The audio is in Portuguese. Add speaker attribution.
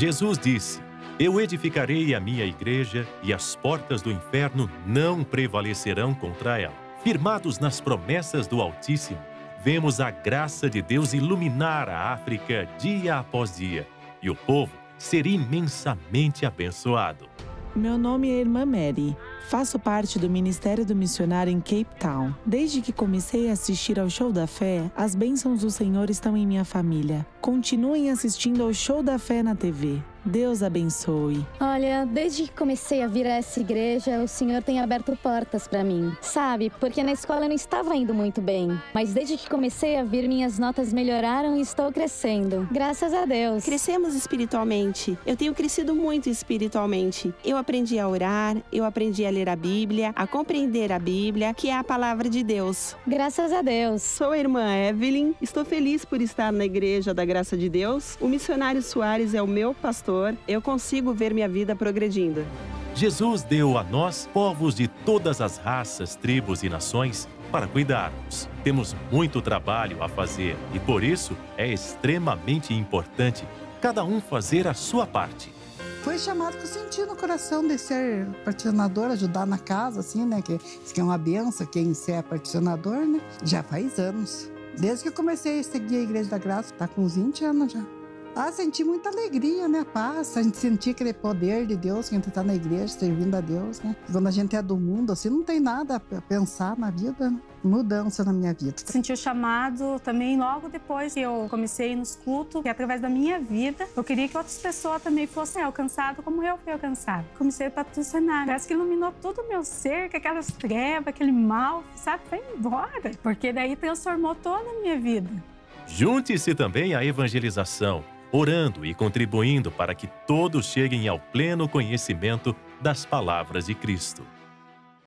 Speaker 1: Jesus disse: "Eu edificarei a minha igreja e as portas do inferno não prevalecerão contra ela." Firmados nas promessas do Altíssimo, vemos a graça de Deus iluminar a África dia após dia e o povo ser imensamente abençoado.
Speaker 2: Meu nome é Irmã Mary. Faço parte do Ministério do Missionário em Cape Town. Desde que comecei a assistir ao Show da Fé, as bênçãos do Senhor estão em minha família. Continuem assistindo ao Show da Fé na TV. Deus abençoe.
Speaker 3: Olha, desde que comecei a vir a essa igreja, o Senhor tem aberto portas para mim. Sabe, porque na escola eu não estava indo muito bem. Mas desde que comecei a vir, minhas notas melhoraram e estou crescendo. Graças a Deus.
Speaker 4: Crescemos espiritualmente. Eu tenho crescido muito espiritualmente. Eu aprendi a orar, eu aprendi a ler a Bíblia, a compreender a Bíblia, que é a palavra de Deus.
Speaker 3: Graças a Deus.
Speaker 4: Sou a irmã Evelyn, estou feliz por estar na Igreja da Graça de Deus. O missionário Soares é o meu pastor. Eu consigo ver minha vida progredindo.
Speaker 1: Jesus deu a nós, povos de todas as raças, tribos e nações, para cuidarmos. Temos muito trabalho a fazer e, por isso, é extremamente importante cada um fazer a sua parte.
Speaker 5: Foi chamado que eu senti no coração de ser particionador, ajudar na casa, assim, né? Que é uma benção, quem é particionador, né? Já faz anos. Desde que eu comecei a seguir a Igreja da Graça, tá com uns 20 anos já. Senti muita alegria, né? Paz, a gente sentia aquele poder de Deus, que a gente tá na igreja, servindo a Deus, né? Quando a gente é do mundo, assim, não tem nada a pensar na vida, né? Mudança na minha vida.
Speaker 6: Senti o chamado também logo depois que eu comecei nos cultos, que através da minha vida, eu queria que outras pessoas também fossem alcançadas como eu fui alcançada. Comecei a patrocinar. Parece que iluminou todo o meu ser, que aquelas trevas, aquele mal, sabe? Foi embora. Porque daí transformou toda a minha vida.
Speaker 1: Junte-se também à evangelização, orando e contribuindo para que todos cheguem ao pleno conhecimento das palavras de Cristo.